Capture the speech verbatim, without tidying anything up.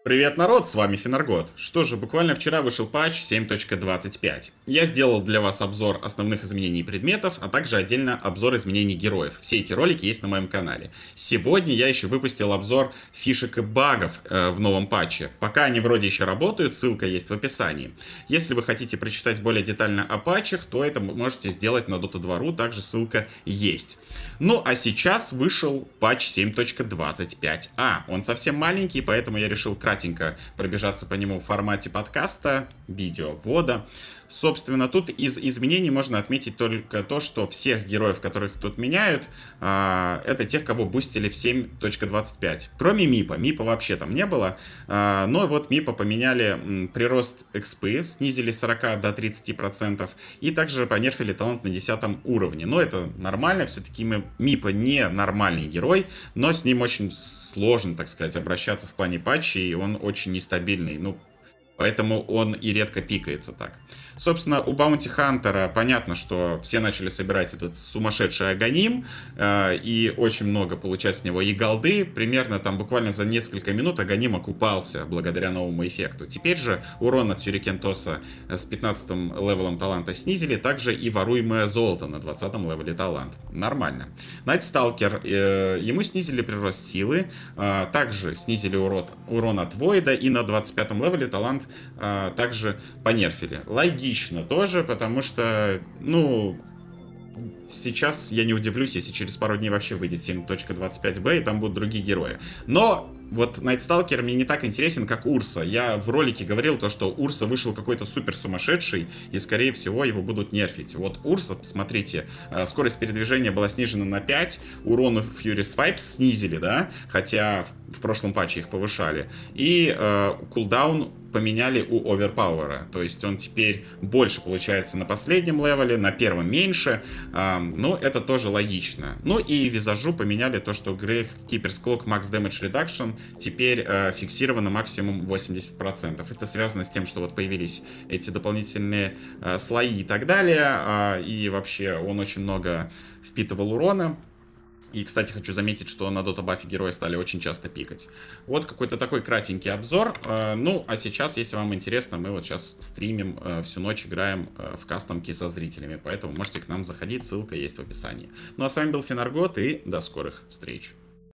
Привет, народ, с вами Фенаргот. Что же, буквально вчера вышел патч семь точка двадцать пять. Я сделал для вас обзор основных изменений предметов, а также отдельно обзор изменений героев. Все эти ролики есть на моем канале. Сегодня я еще выпустил обзор фишек и багов э, в новом патче. Пока они вроде еще работают, ссылка есть в описании. Если вы хотите прочитать более детально о патчах, то это можете сделать на дота два точка ру, также ссылка есть. Ну а сейчас вышел патч семь точка двадцать пять а. Он совсем маленький, поэтому я решил кратенько пробежаться по нему в формате подкаста, видео, ввода. Собственно, тут из изменений можно отметить только то, что всех героев, которых тут меняют, это тех, кого бустили в семь точка двадцать пять. Кроме Мипа. Мипа вообще там не было. Но вот Мипа поменяли прирост экспы, снизили с сорока до тридцати процентов. И также понерфили талант на десятом уровне. Но это нормально. Все-таки Мипа не нормальный герой, но с ним очень сложно, так сказать, обращаться в плане патчей. И он очень нестабильный. Ну, поэтому он и редко пикается так. Собственно, у Баунти Хантера понятно, что все начали собирать этот сумасшедший агоним, э, и очень много получать с него и голды. Примерно там буквально за несколько минут агоним окупался благодаря новому эффекту. Теперь же урон от Сюрикен Тоса с пятнадцатым левелом таланта снизили, также и воруемое золото на двадцатом левеле талант. Нормально. Найт Сталкер, э, ему снизили прирост силы, э, также снизили урон, урон от Войда, и на двадцать пятом левеле талант э, также понерфили. Логично тоже, потому что, ну, сейчас я не удивлюсь, если через пару дней вообще выйдет семь точка двадцать пять бэ, и там будут другие герои. Но вот Найт Сталкер мне не так интересен, как Урса. Я в ролике говорил то, что Урса вышел какой-то супер сумасшедший, и скорее всего его будут нерфить. Вот Урса, смотрите, скорость передвижения была снижена на пять, урон Fury Swipes снизили, да, хотя в прошлом патче их повышали. И э, кулдаун поменяли у Оверпауэра, то есть он теперь больше получается на последнем левеле, на первом меньше, э, но это тоже логично. Ну и визажу поменяли то, что Grave Keeper's Clock Max Damage Reduction теперь э, фиксировано максимум восемьдесят процентов. Это связано с тем, что вот появились эти дополнительные э, слои и так далее, э, и вообще он очень много впитывал урона. И, кстати, хочу заметить, что на Dota Buff герои стали очень часто пикать. Вот какой-то такой кратенький обзор. Ну, а сейчас, если вам интересно, мы вот сейчас стримим, всю ночь играем в кастомки со зрителями. Поэтому можете к нам заходить, ссылка есть в описании. Ну, а с вами был Фенаргот, и до скорых встреч.